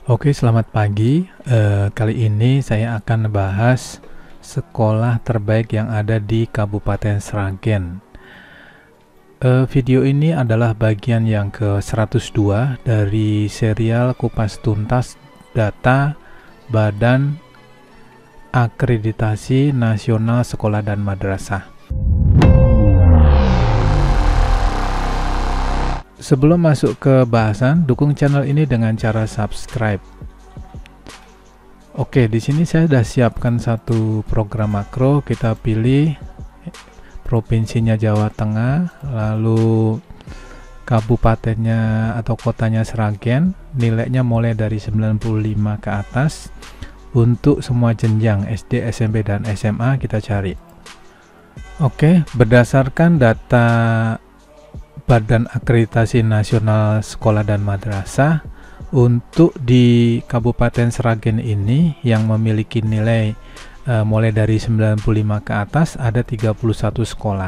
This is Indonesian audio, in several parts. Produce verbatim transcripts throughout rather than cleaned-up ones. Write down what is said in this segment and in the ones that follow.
Oke, selamat pagi. Eh, kali ini saya akan membahas sekolah terbaik yang ada di Kabupaten Sragen. Eh, video ini adalah bagian yang ke seratus dua dari serial Kupas Tuntas Data Badan Akreditasi Nasional Sekolah dan Madrasah. Sebelum masuk ke bahasan, dukung channel ini dengan cara subscribe. Oke, di sini saya sudah siapkan satu program makro. Kita pilih provinsinya Jawa Tengah, lalu kabupatennya atau kotanya Sragen. Nilainya mulai dari sembilan puluh lima ke atas. Untuk semua jenjang S D, S M P, dan S M A kita cari. Oke, berdasarkan data Badan Akreditasi Nasional Sekolah dan Madrasah, untuk di Kabupaten Sragen ini yang memiliki nilai e, mulai dari sembilan puluh lima ke atas ada tiga puluh satu sekolah.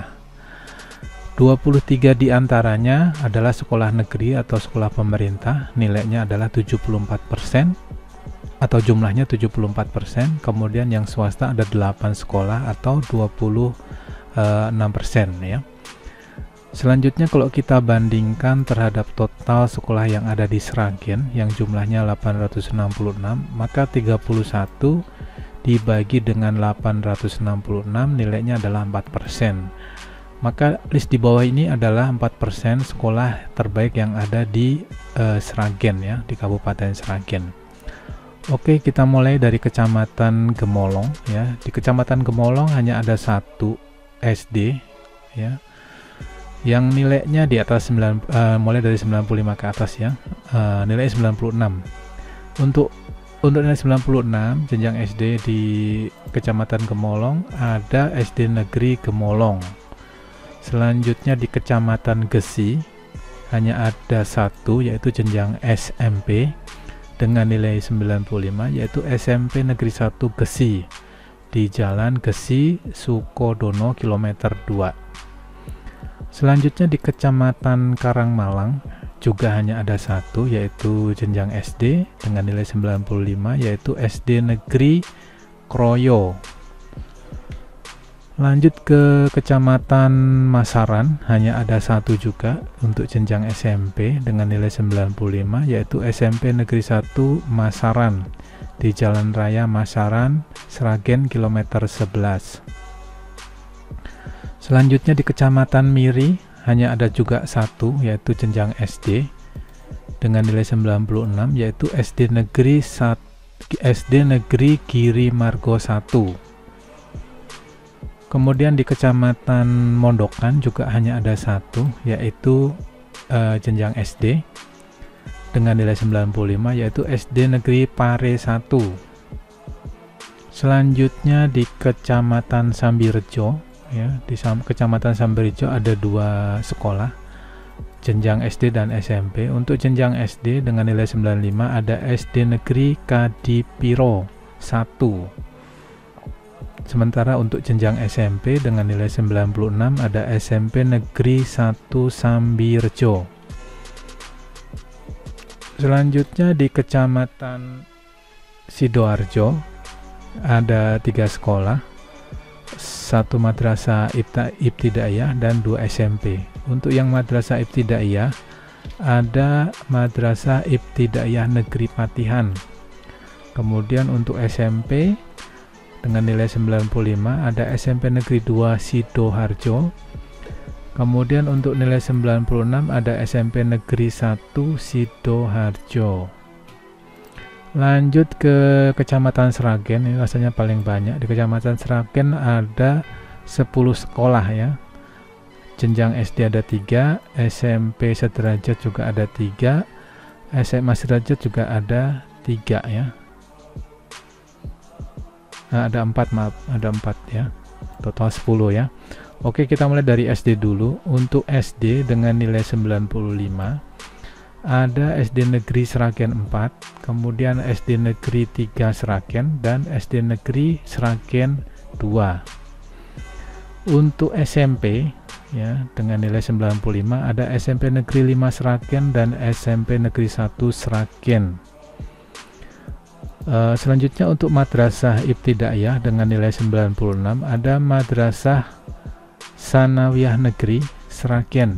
dua puluh tiga diantaranya adalah sekolah negeri atau sekolah pemerintah, nilainya adalah tujuh puluh empat persen atau jumlahnya tujuh puluh empat persen. Kemudian yang swasta ada delapan sekolah atau dua puluh enam persen ya. Selanjutnya kalau kita bandingkan terhadap total sekolah yang ada di Sragen yang jumlahnya delapan ratus enam puluh enam, maka tiga puluh satu dibagi dengan delapan ratus enam puluh enam nilainya adalah empat persen. Maka list di bawah ini adalah empat persen sekolah terbaik yang ada di uh, Sragen ya, di Kabupaten Sragen. Oke, kita mulai dari Kecamatan Gemolong ya. Di Kecamatan Gemolong hanya ada satu S D ya, yang nilainya di atas sembilan, uh, mulai dari sembilan puluh lima ke atas ya, uh, nilai sembilan puluh enam. Untuk untuk nilai sembilan puluh enam jenjang S D di Kecamatan Gemolong ada S D Negeri Gemolong. Selanjutnya di Kecamatan Gesi hanya ada satu, yaitu jenjang S M P dengan nilai sembilan puluh lima, yaitu S M P Negeri satu Gesi di Jalan Gesi Sukodono kilometer dua. Selanjutnya di Kecamatan Karangmalang juga hanya ada satu, yaitu jenjang S D dengan nilai sembilan puluh lima, yaitu S D Negeri Kroyo. Lanjut ke Kecamatan Masaran, hanya ada satu juga untuk jenjang S M P dengan nilai sembilan puluh lima, yaitu S M P Negeri satu Masaran di Jalan Raya Masaran, Sragen kilometer sebelas. Selanjutnya di Kecamatan Miri hanya ada juga satu, yaitu jenjang S D dengan nilai sembilan puluh enam, yaitu S D Negeri S D Negeri Giri Margo satu. Kemudian di Kecamatan Mondokan juga hanya ada satu, yaitu uh, jenjang S D dengan nilai sembilan puluh lima, yaitu S D Negeri Pare satu. Selanjutnya di Kecamatan Sambirejo ya, di Kecamatan Sambirejo ada dua sekolah, jenjang S D dan S M P. Untuk jenjang S D dengan nilai sembilan puluh lima ada S D Negeri Kadipiro satu. Sementara untuk jenjang S M P dengan nilai sembilan puluh enam ada S M P Negeri satu Sambirejo. Selanjutnya di Kecamatan Sidoarjo ada tiga sekolah, satu madrasah ibtidaiyah dan dua S M P. Untuk yang madrasah ibtidaiyah ada Madrasah Ibtidaiyah Negeri Patihan. Kemudian untuk S M P dengan nilai sembilan puluh lima ada S M P Negeri dua Sidoarjo. Kemudian untuk nilai sembilan puluh enam ada S M P Negeri satu Sidoarjo. Lanjut ke Kecamatan Sragen, ini rasanya paling banyak. Di Kecamatan Sragen ada sepuluh sekolah ya. Jenjang S D ada tiga, S M P sederajat juga ada tiga, S M A sederajat juga ada tiga ya. Nah, ada empat, maaf, ada empat ya. Total sepuluh ya. Oke, kita mulai dari S D dulu. Untuk S D dengan nilai sembilan puluh lima ada S D Negeri Sragen empat, kemudian S D Negeri tiga Sragen, dan S D Negeri Sragen dua. Untuk S M P ya dengan nilai sembilan puluh lima ada S M P Negeri lima Sragen dan S M P Negeri satu Sragen. Uh, selanjutnya untuk Madrasah Ibtidaiyah dengan nilai sembilan puluh enam ada Madrasah Sanawiyah Negeri Sragen.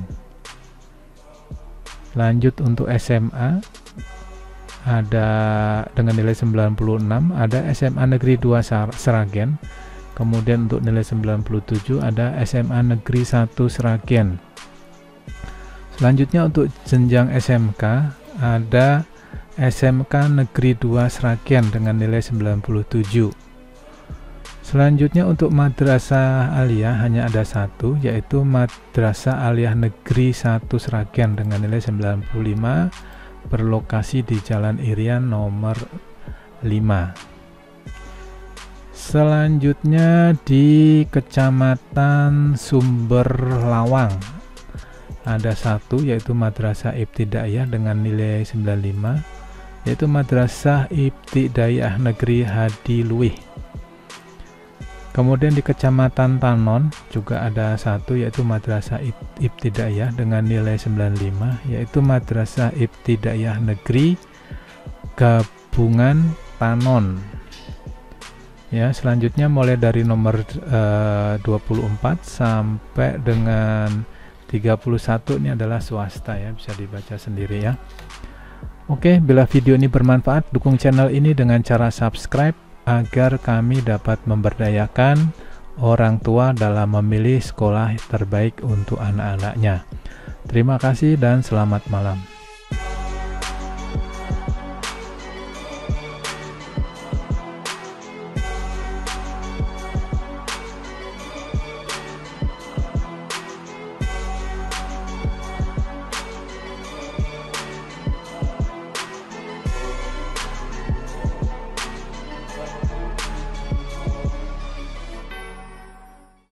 Lanjut untuk S M A ada dengan nilai sembilan puluh enam ada S M A Negeri dua Sragen. Kemudian untuk nilai sembilan puluh tujuh ada S M A Negeri satu Sragen. Selanjutnya untuk jenjang S M K ada S M K Negeri dua Sragen dengan nilai sembilan puluh tujuh. Selanjutnya untuk Madrasah Aliyah hanya ada satu, yaitu Madrasah Aliyah Negeri satu Sragen dengan nilai sembilan puluh lima, berlokasi di Jalan Irian nomor lima. Selanjutnya di Kecamatan Sumber Lawang ada satu, yaitu Madrasah Ibtidaiyah dengan nilai sembilan puluh lima, yaitu Madrasah Ibtidaiyah Negeri Hadiluwih. Kemudian di Kecamatan Tanon juga ada satu, yaitu Madrasah Ibtidaiyah dengan nilai sembilan puluh lima, yaitu Madrasah Ibtidaiyah Negeri Gabungan Tanon. Ya, selanjutnya mulai dari nomor uh, dua puluh empat sampai dengan tiga puluh satu ini adalah swasta ya, bisa dibaca sendiri ya. Oke, bila video ini bermanfaat, dukung channel ini dengan cara subscribe agar kami dapat memberdayakan orang tua dalam memilih sekolah terbaik untuk anak-anaknya. Terima kasih dan selamat malam.